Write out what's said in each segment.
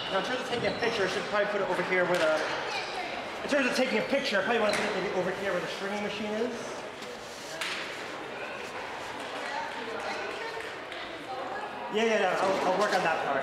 Now in terms of taking a picture, I should probably put it over here where the, in terms of taking a picture, I probably want to put it maybe over here where the stringing machine is. Yeah, I'll work on that part.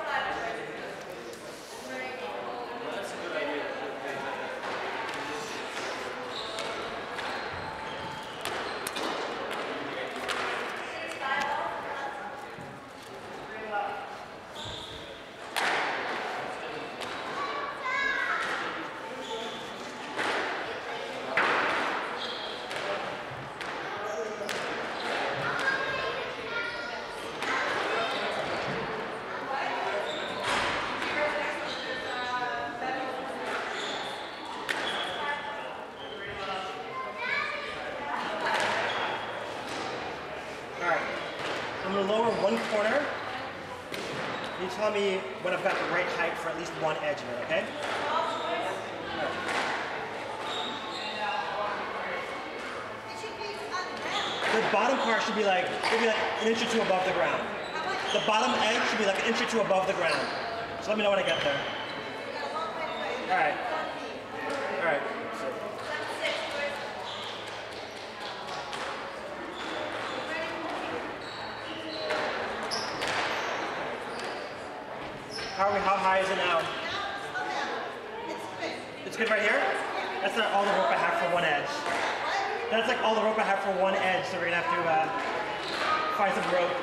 I'm going to lower one corner. You tell me when I've got the right height for at least one edge of it, okay? The bottom part should be like, maybe like an inch or two above the ground. The bottom edge should be like an inch or two above the ground. So let me know when I get there. Alright. Alright. How high is it now? It's good right here? That's not all the rope I have for one edge. That's like all the rope I have for one edge, so we're gonna have to find some rope.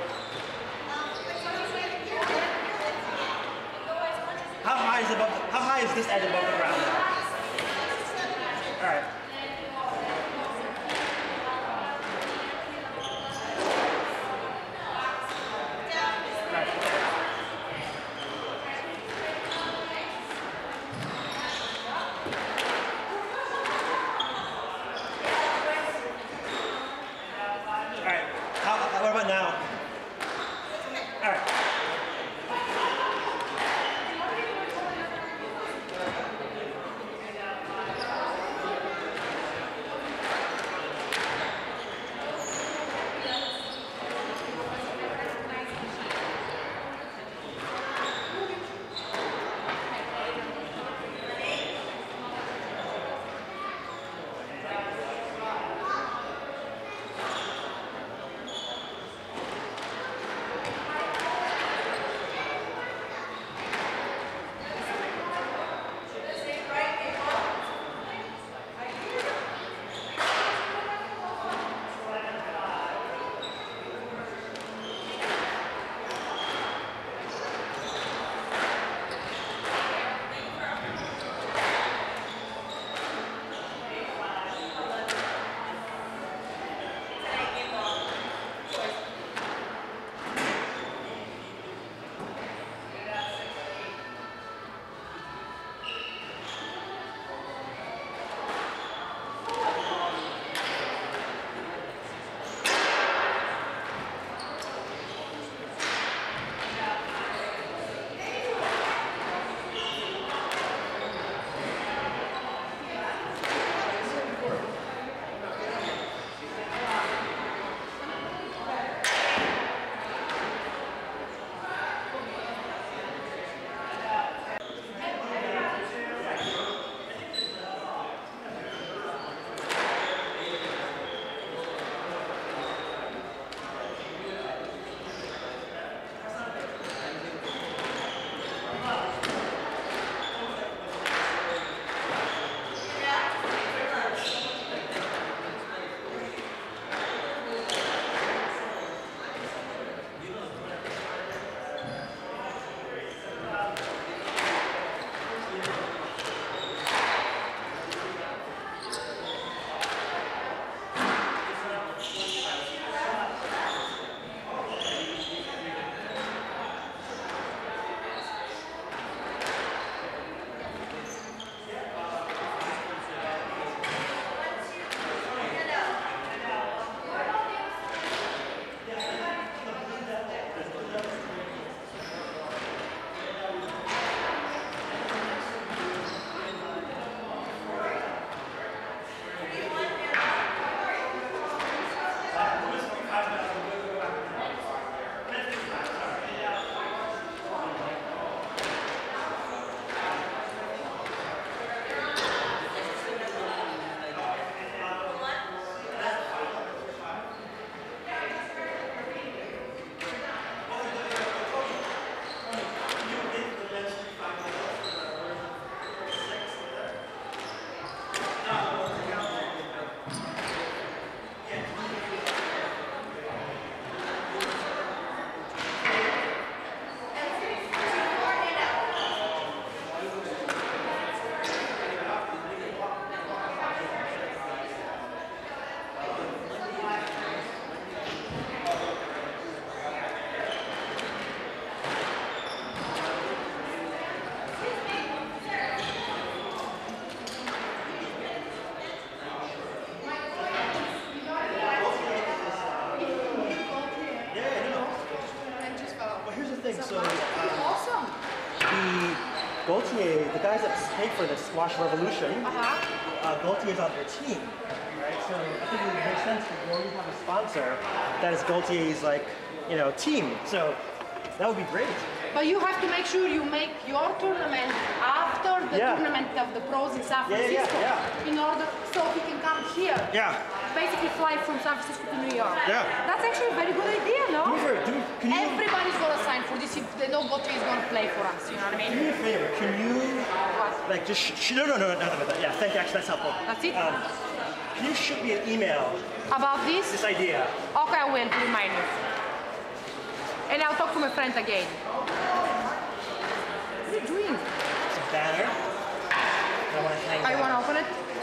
How high is this edge above the ground now? Alright. What about now? All right. thing. So Awesome. the Gaultier, the guys that paid for this Squash Revolution, Gaultier's on their team, right? So I think it would make sense if you already have a sponsor that is Gaultier's team. So that would be great. But you have to make sure you make your tournament after the tournament of the pros in San Francisco. In order so he can come here. Basically fly from San Francisco to New York. That's actually a very good idea, no? Everybody's gonna sign for this if they know what he's gonna play for us, you know what I mean? Do me a favor, can you no, nothing about that. Yeah, thank you, actually that's helpful. That's it? Can you shoot me an email? About this? This idea. Okay, I will, to remind you. And I'll talk to my friend again. What are you doing? It's a banner. I want to hang you want to open it?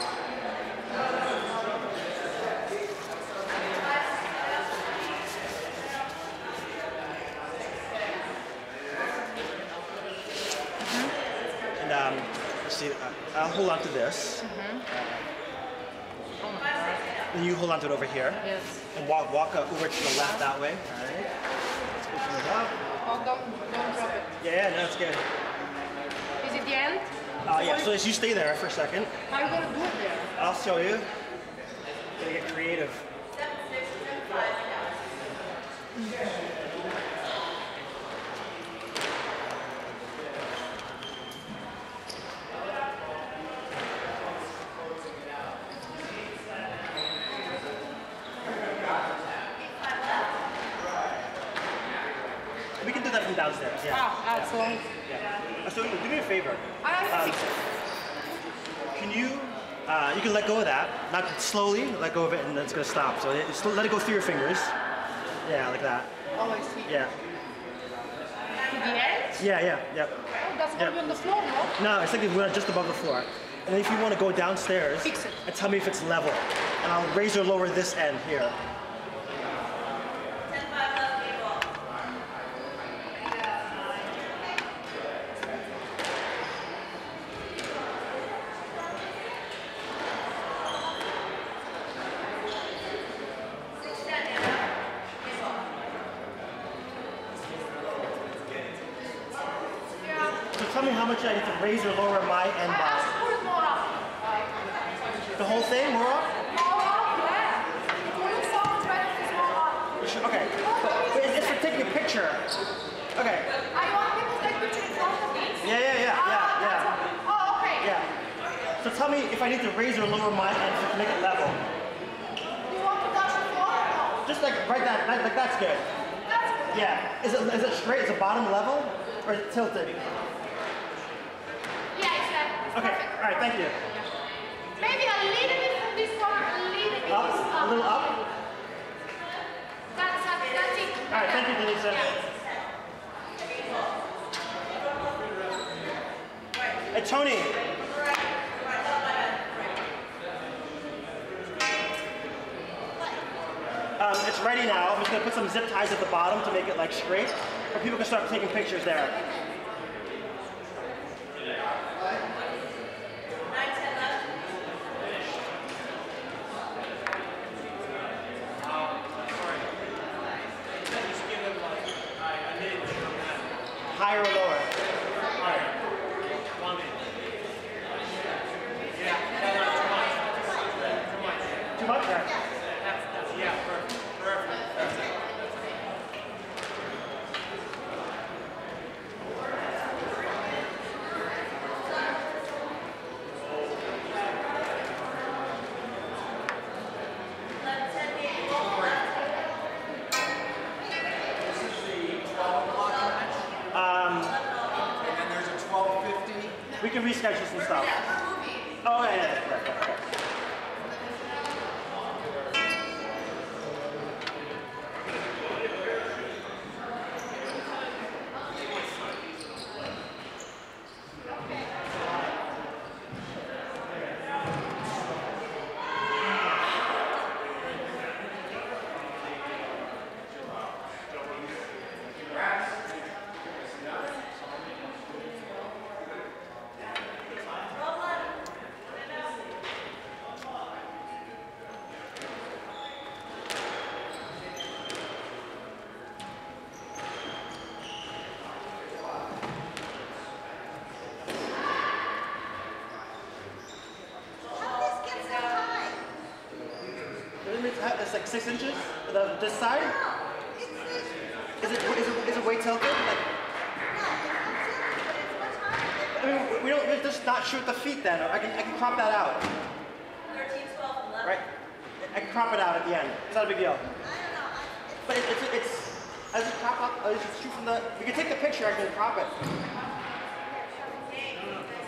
And let's see, I'll hold on to this. Oh my God. And you hold on to it over here. Yes. And walk over to the left that way. All right. Let's open it up. Oh, don't drop it. Yeah, no, it's good. Is it the end? Yeah, so you stay there for a second. How are you going to do it there? I'll show you. Gotta get creative. We can do that from downstairs. Excellent. So do me a favor. I Can you can let go of that, not slowly, let go of it and then it's gonna stop. So let it go through your fingers. Yeah, like that. Oh, I see. Yeah. To the end? Yeah. Oh, that's going to be on the floor, no? No, it's like we're just above the floor. And then if you want to go downstairs, fix it. And tell me if it's level. And I'll raise or lower this end here. Tell me how much I need to raise or lower my end by. The whole thing, more up? Okay. But it's for taking a picture. Okay. I want people to take pictures in front of me. Yeah. Oh, okay. Yeah. So tell me if I need to raise or lower my end to make it level. Do you want to touch the floor or no? Just like right that, like that's good. That's good. Yeah. Is it straight? Is it bottom level? Or is it tilted? Okay, all right, thank you. Maybe a little bit from this corner, a little bit. Up, a little up. That's it. All right, thank you, Denisa. Hey, Tony. It's ready now. I'm just gonna put some zip ties at the bottom to make it like straight, or people can start taking pictures there. Higher or lower? Higher. Too much? Yeah, perfect. We can reschedule some stuff. Oh, yeah. like 6 inches? This side? Is it way tilted? Like, I mean, we don't just not shoot the feet then. I can crop that out. 13, 12, 11. Right? I can crop it out at the end. It's not a big deal. But it's I just crop up. I just shoot from the. We can take the picture. I can crop it.